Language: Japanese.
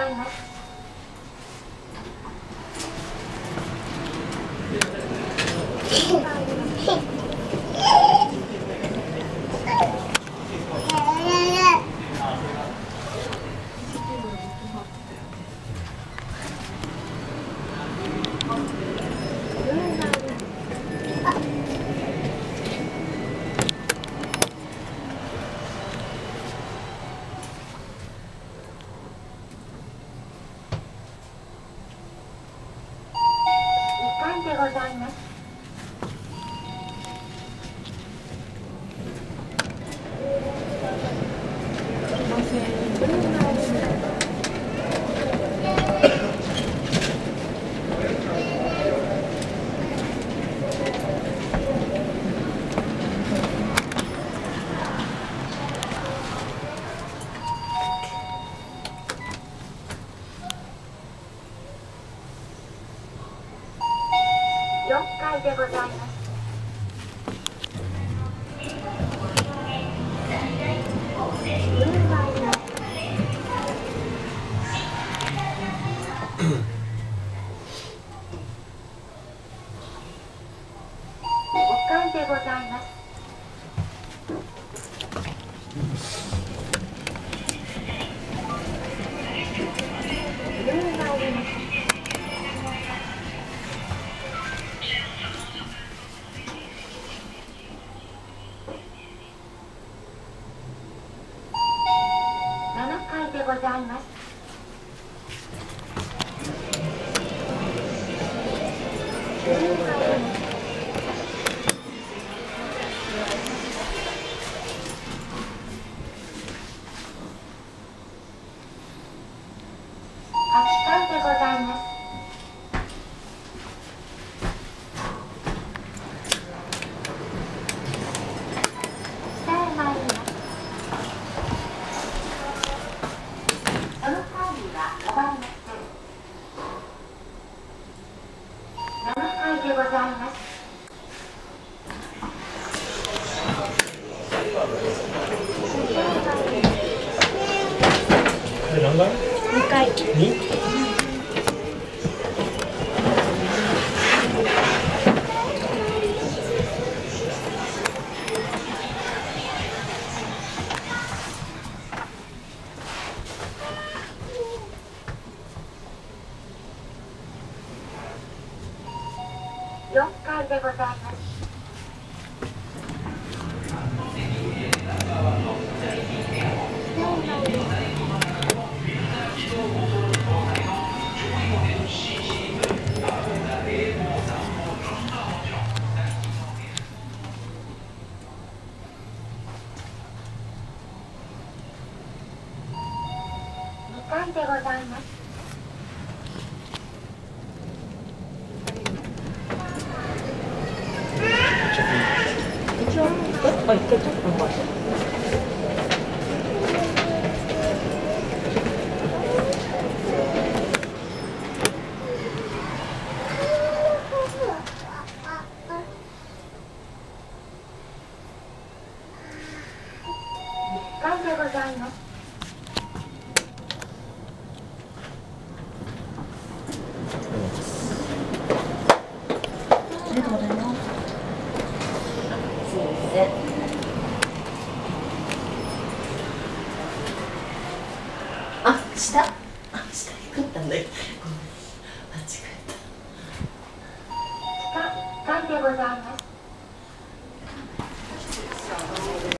います。でございます。4階でございます。5階でございます。7階でございます。8階でございます。下へ参ります。その管理はございません。7階でございます。 何階？2階。2？ 4階でございます。2階でございます。 一回ちょっと待って。 1階でございます。 ありがとうございます。すいません。下に来ったんだよ。ごめん。間違えた。 地下1階でございます。